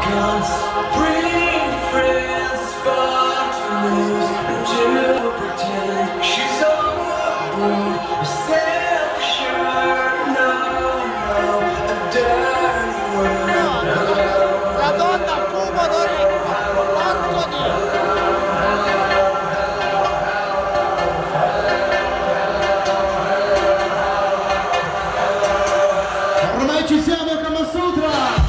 La donna al fumo porco Dio. Ormai ci siamo, Kama Sutra!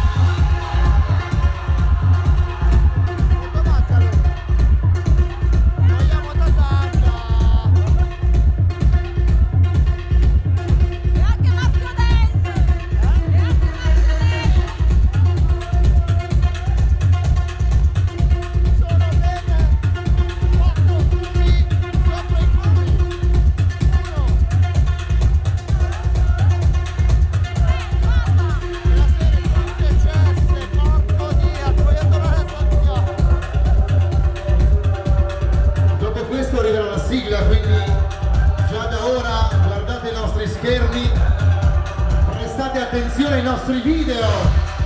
Arriverà la sigla, quindi già da ora guardate i nostri schermi, prestate attenzione ai nostri video.